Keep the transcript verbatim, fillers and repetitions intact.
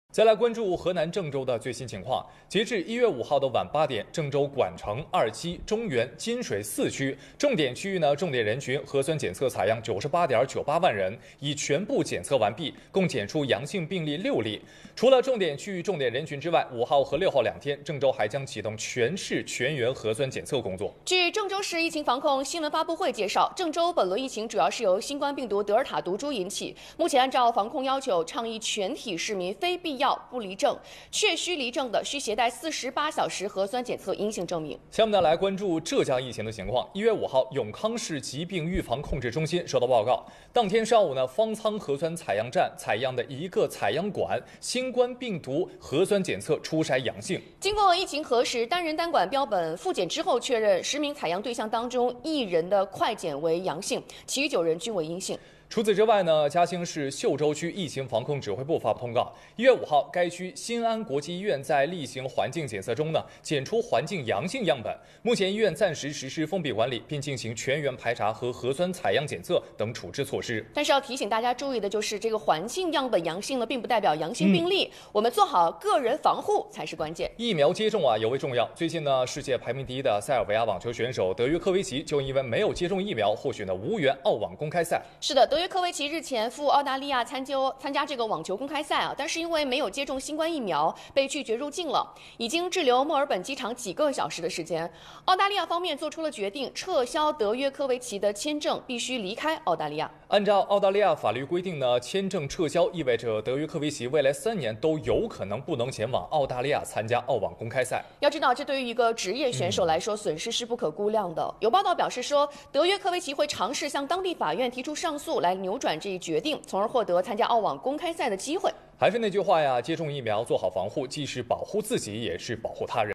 再来关注河南郑州的最新情况。截至一月五号的晚八点，郑州管城、二七、中原、金水四区重点区域呢，重点人群核酸检测采样九十八点九八万人，已全部检测完毕，共检出阳性病例六例。除了重点区域、重点人群之外，五号和六号两天，郑州还将启动全市全员核酸检测工作。 据郑州市疫情防控新闻发布会介绍，郑州本轮疫情主要是由新冠病毒德尔塔毒株引起。目前按照防控要求，倡议全体市民非必要不离镇，确需离镇的需携带四十八小时核酸检测阴性证明。 下面呢来关注浙江疫情的情况。一月五号，永康市疾病预防控制中心收到报告，当天上午呢，方舱核酸采样站采样的一个采样管新冠病毒核酸检测初筛阳性。 经过疫情核实，单人单管标本复检之后确认，十名采样对象当中一人的快检为阳性，其余九人均为阴性。 除此之外呢，嘉兴市秀州区疫情防控指挥部发布通告，一月五号，该区新安国际医院在例行环境检测中呢，检出环境阳性样本。目前医院暂时实施封闭管理，并进行全员排查和核酸采样检测等处置措施。 但是要提醒大家注意的就是，这个环境样本阳性呢，并不代表阳性病例，嗯、我们做好个人防护才是关键。 疫苗接种啊尤为重要。最近呢，世界排名第一的塞尔维亚网球选手德约科维奇就因为没有接种疫苗，或许呢无缘澳网公开赛。 是的，德约科维奇日前赴澳大利亚参加参加这个网球公开赛啊，但是因为没有接种新冠疫苗，被拒绝入境了，已经滞留墨尔本机场几个小时的时间。澳大利亚方面做出了决定，撤销德约科维奇的签证，必须离开澳大利亚。 按照澳大利亚法律规定呢，签证撤销意味着德约科维奇未来三年都有可能不能前往澳大利亚参加澳网公开赛。 要知道，这对于一个职业选手来说，损失是不可估量的。有报道表示说，德约科维奇会尝试向当地法院提出上诉，来扭转这一决定，从而获得参加澳网公开赛的机会。 还是那句话呀，接种疫苗，做好防护，既是保护自己，也是保护他人。